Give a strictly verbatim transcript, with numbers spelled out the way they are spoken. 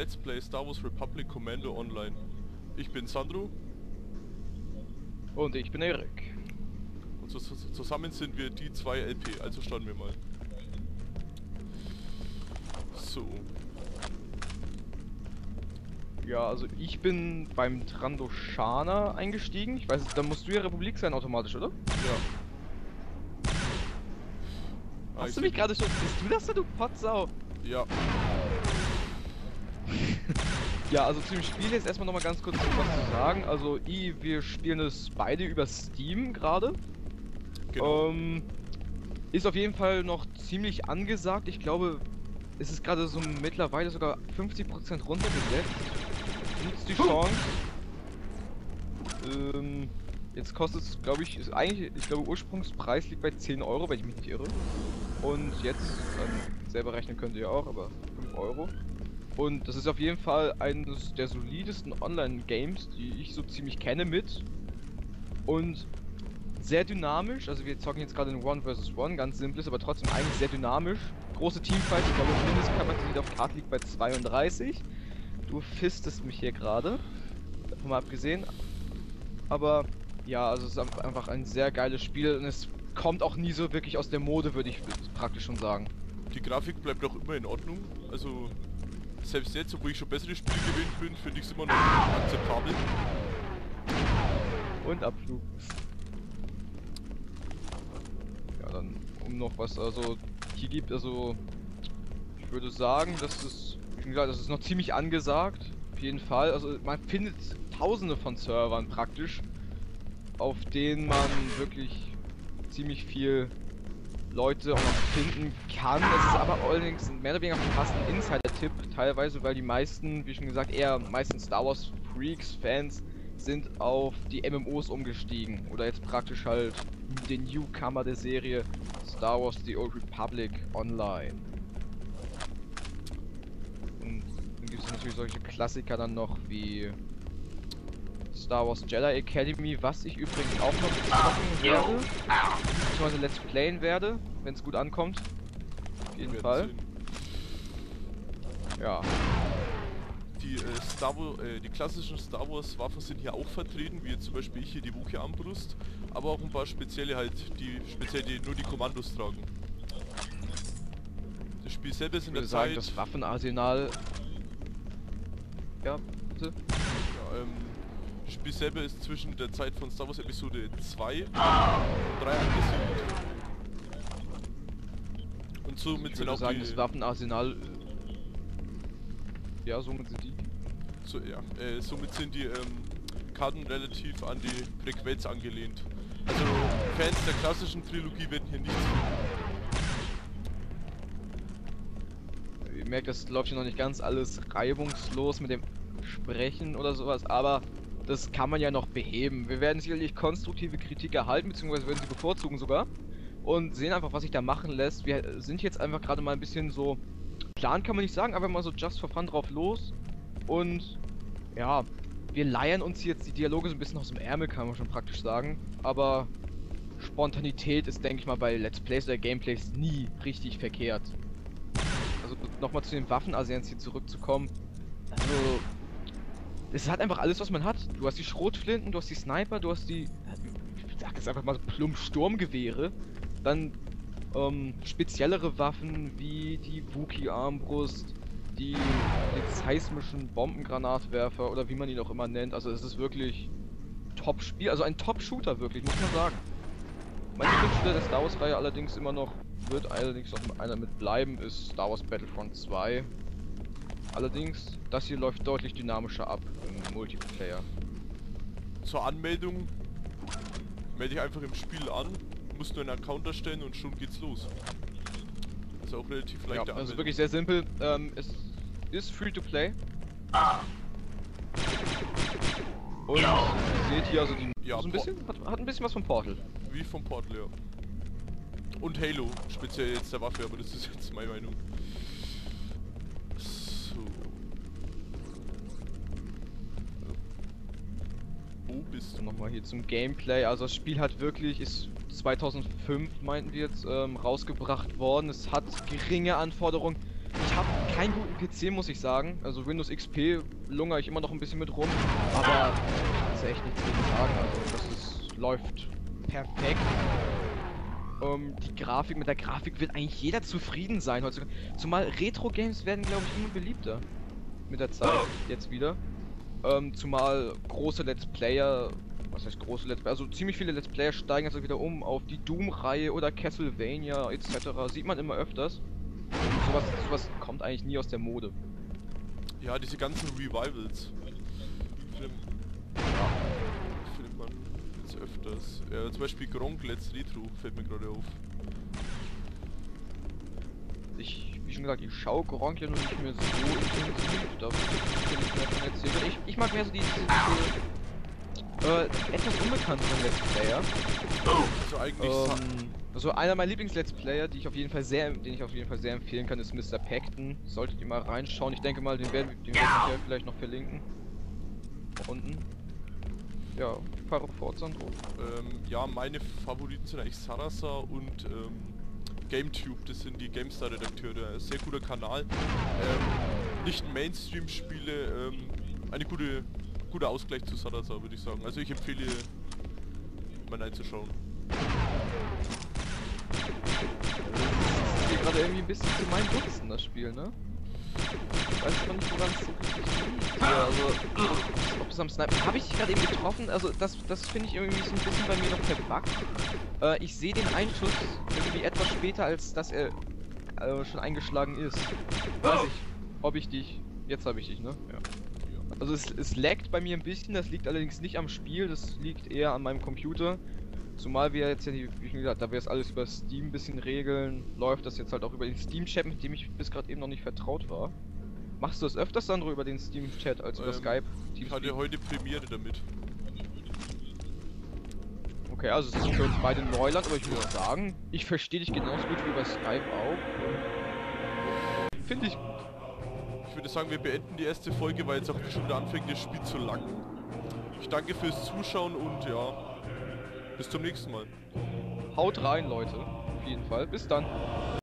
Let's Play Star Wars Republic Commando Online. Ich bin Sandro. Und ich bin Erik. Und so, so, zusammen sind wir die zwei L P, also starten wir mal. So. Ja, also ich bin beim Trandoshana eingestiegen. Ich weiß, da musst du ja Republik sein automatisch, oder? Ja. Ah, Hast du mich gerade schon... Bist du das da, du Potsau? Ja. Ja, also zum Spiel jetzt erstmal nochmal ganz kurz was zu sagen. Also I, wir spielen es beide über Steam gerade. Genau. Ähm, ist auf jeden Fall noch ziemlich angesagt. Ich glaube, es ist gerade so mittlerweile sogar fünfzig Prozent runtergesetzt. Nutzt die Chance. Ähm, jetzt kostet es, glaube ich, ist eigentlich, ich glaube, Ursprungspreis liegt bei zehn Euro, wenn ich mich nicht irre. Und jetzt, ähm, selber rechnen könnt ihr ja auch, aber fünf Euro. Und das ist auf jeden Fall eines der solidesten Online-Games, die ich so ziemlich kenne mit. Und sehr dynamisch, also wir zocken jetzt gerade in One versus One, ganz simples, aber trotzdem eigentlich sehr dynamisch. Große Teamfights, ich glaube Mindestkapazität auf Karte liegt bei zweiunddreißig. Du fistest mich hier gerade, davon mal abgesehen. Aber ja, also es ist einfach ein sehr geiles Spiel und es kommt auch nie so wirklich aus der Mode, würde ich praktisch schon sagen. Die Grafik bleibt auch immer in Ordnung, also selbst jetzt, obwohl ich schon bessere Spiele gewöhnt bin, finde ich es immer noch akzeptabel. Und Abflug. Ja, dann um noch was, also hier gibt, also ich würde sagen, dass es, wie gesagt, das ist noch ziemlich angesagt, auf jeden Fall. Also man findet tausende von Servern praktisch, auf denen man wirklich ziemlich viel Leute auch noch finden kann. Es ist aber allerdings mehr oder weniger fast ein Insider-Tipp, teilweise, weil die meisten, wie schon gesagt, eher meistens Star Wars Freaks, Fans sind auf die M M Os umgestiegen. Oder jetzt praktisch halt den Newcomer der Serie Star Wars The Old Republic Online. Und dann gibt es natürlich solche Klassiker dann noch wie Star Wars Jedi Academy, was ich übrigens auch noch zocken werde, beziehungsweise Let's Playen werde, wenn es gut ankommt. Auf jeden Fall. Ja. Die, äh, Star Wars, äh, die klassischen Star Wars Waffen sind hier auch vertreten, wie jetzt zum Beispiel ich hier die Wookiee-Armbrust, aber auch ein paar spezielle halt, die speziell die, nur die Kommandos tragen. Das Spiel selber ist in der Ich würde sagen, Zeit... das Waffenarsenal... Ja, bitte? Ja, ähm... Das Spiel selber ist zwischen der Zeit von Star Wars Episode zwei und drei angesiedelt. Und somit Ich sind würde auch sagen, die... das Waffenarsenal... Ja, somit sind die... So, ja, äh, somit sind die ähm, Karten relativ an die Frequenz angelehnt. Also Fans der klassischen Trilogie werden hier nichts finden. Ihr merkt, das läuft hier noch nicht ganz alles reibungslos mit dem Sprechen oder sowas, aber das kann man ja noch beheben. Wir werden sicherlich konstruktive Kritik erhalten, beziehungsweise werden sie bevorzugen sogar. Und sehen einfach, was sich da machen lässt. Wir sind jetzt einfach gerade mal ein bisschen so... Plan kann man nicht sagen, einfach mal so just for fun drauf los. Und ja, wir leiern uns jetzt die Dialoge so ein bisschen aus dem Ärmel, kann man schon praktisch sagen. Aber Spontanität ist, denke ich mal, bei Let's Plays oder Gameplays nie richtig verkehrt. Also nochmal zu den Waffen-Arsenals hier zurückzukommen. Also... Es hat einfach alles, was man hat. Du hast die Schrotflinten, du hast die Sniper, du hast die... Ich sag jetzt einfach mal so plump Sturmgewehre. Dann ähm, speziellere Waffen wie die Wookiee-Armbrust, die den seismischen Bombengranatwerfer oder wie man ihn auch immer nennt. Also es ist wirklich Top-Spiel, also ein Top-Shooter wirklich, muss man sagen. Mein Lieblingsspieler der Star Wars-Reihe allerdings immer noch, wird allerdings noch einer mit bleiben, ist Star Wars Battlefront zwei. Allerdings, das hier läuft deutlich dynamischer ab im Multiplayer. Zur Anmeldung melde ich einfach im Spiel an, musst nur einen Account erstellen und schon geht's los. Das ist auch relativ leicht. Ja, Anmeldung. das ist wirklich sehr simpel. Ähm, es ist free to play. Und ihr seht hier also die... Ja, so ein bisschen, hat, hat ein bisschen was vom Portal. Wie vom Portal, ja. Und Halo, speziell jetzt der Waffe, aber das ist jetzt meine Meinung. So. Wo bist du? Nochmal hier zum Gameplay. Also das Spiel hat wirklich, ist zweitausendfünf, meinten wir jetzt, ähm, rausgebracht worden. Es hat geringe Anforderungen. Ich habe keinen guten P C, muss ich sagen. Also Windows X P lungere ich immer noch ein bisschen mit rum, aber das ist echt nichts gegen sagen. Also das ist, läuft perfekt. Ähm, die Grafik, mit der Grafik wird eigentlich jeder zufrieden sein heutzutage. Zumal Retro-Games werden, glaube ich, immer beliebter. Mit der Zeit, jetzt wieder. Ähm, zumal große Let's Player, was heißt große Let's Player, also ziemlich viele Let's Player steigen jetzt wieder um auf die Doom-Reihe oder Castlevania et cetera. Sieht man immer öfters. Und sowas, sowas kommt eigentlich nie aus der Mode. Ja, diese ganzen Revivals. Findet, findet man jetzt öfters. Ja, zum Beispiel Gronk Let's Retro fällt mir gerade auf. Ich, wie schon gesagt, ich schaue Gronk ja noch nicht mehr so intensiv, da will ich nicht mehr von erzählen. Ich, ich mag mehr so die, diese, diese äh, etwas unbekannteren Let's Player. Also eigentlich Ähm, also einer meiner Lieblings-Let's Player, die ich auf jeden Fall sehr, den ich auf jeden Fall sehr empfehlen kann, ist Mister Packton. Solltet ihr mal reinschauen. Ich denke mal, den werden den werde ich hier vielleicht noch verlinken. Unten. Ja, fahre fort, Sandro. Ähm, ja, meine Favoriten sind eigentlich Sarasa und ähm, GameTube, das sind die GameStar-Redakteure. Sehr guter Kanal. Ähm, nicht Mainstream-Spiele, ähm, eine gute, guter Ausgleich zu Sarasa, würde ich sagen. Also ich empfehle, mal reinzuschauen. Das ist hier gerade irgendwie ein bisschen zu meinen Gunsten, das Spiel, ne? Ich weiß aber nicht, woran es so richtig liegt. Ja, also, ob es am Sniper... Habe ich dich gerade eben getroffen? Also, das, das finde ich irgendwie so ein bisschen bei mir noch verbuggt. Äh, ich sehe den Einschuss irgendwie etwas später, als dass er äh, schon eingeschlagen ist. Weiß ich, ob ich dich... Jetzt habe ich dich, ne? Ja. Also, es, es laggt bei mir ein bisschen, das liegt allerdings nicht am Spiel, das liegt eher an meinem Computer. Zumal wir jetzt ja, die, wie schon gesagt, da wir es alles über Steam ein bisschen regeln, läuft das jetzt halt auch über den Steam-Chat, mit dem ich bis gerade eben noch nicht vertraut war. Machst du das öfters, Sandro, über den Steam-Chat als über Ähm, Skype? Ich hatte heute Premiere damit. Okay, also es ist für uns beide Neuland, aber ich muss sagen, ich verstehe dich genauso gut wie über Skype auch. Finde ich gut. Ich würde sagen, wir beenden die erste Folge, weil jetzt auch schon wieder anfängt, das Spiel zu lang. Ich danke fürs Zuschauen und ja, bis zum nächsten Mal. Haut rein, Leute. Auf jeden Fall. Bis dann.